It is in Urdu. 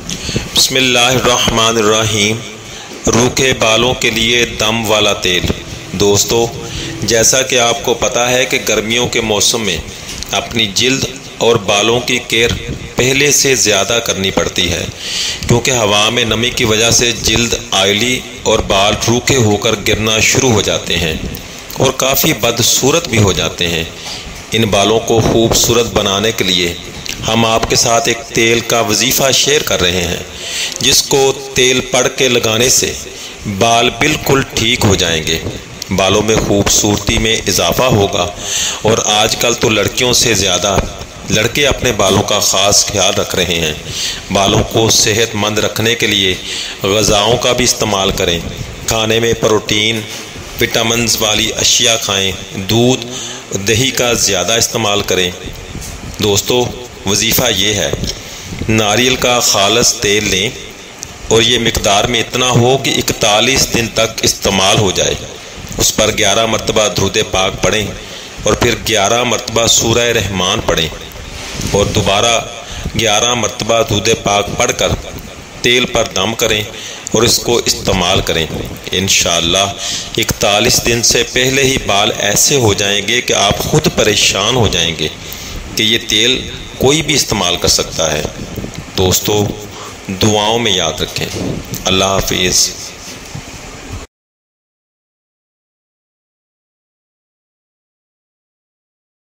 بسم اللہ الرحمن الرحیم۔ روکھے بالوں کے لیے دم والا تیل۔ دوستو، جیسا کہ آپ کو پتہ ہے کہ گرمیوں کے موسم میں اپنی جلد اور بالوں کی کیئر پہلے سے زیادہ کرنی پڑتی ہے، کیونکہ ہوا میں نمی کی وجہ سے جلد آئلی اور بال روکھے ہو کر گرنا شروع ہو جاتے ہیں اور کافی بدصورت بھی ہو جاتے ہیں۔ ان بالوں کو خوبصورت بنانے کے لیے ہم آپ کے ساتھ ایک تیل کا وظیفہ شیئر کر رہے ہیں، جس کو تیل پڑھ کے لگانے سے بال بالکل ٹھیک ہو جائیں گے، بالوں میں خوبصورتی میں اضافہ ہوگا۔ اور آج کل تو لڑکیوں سے زیادہ لڑکے اپنے بالوں کا خاص خیال رکھ رہے ہیں۔ بالوں کو صحت مند رکھنے کے لیے غذاؤں کا بھی استعمال کریں، کھانے میں پروٹین وٹامنز والی اشیاء کھائیں، دودھ دہی کا زیادہ استعمال کریں۔ دوستو، وظیفہ یہ ہے، ناریل کا خالص تیل لیں اور یہ مقدار میں اتنا ہو کہ 41 دن تک استعمال ہو جائے۔ اس پر 11 مرتبہ درود پاک پڑھیں اور پھر 11 مرتبہ سورہ رحمان پڑھیں اور دوبارہ 11 مرتبہ درود پاک پڑھ کر تیل پر دم کریں اور اس کو استعمال کریں۔ انشاءاللہ 41 دن سے پہلے ہی بال ایسے ہو جائیں گے کہ آپ خود پریشان ہو جائیں گے کہ یہ تیل کوئی بھی استعمال کر سکتا ہے۔ دوستو، دعاؤں میں یاد رکھیں۔ اللہ حافظ۔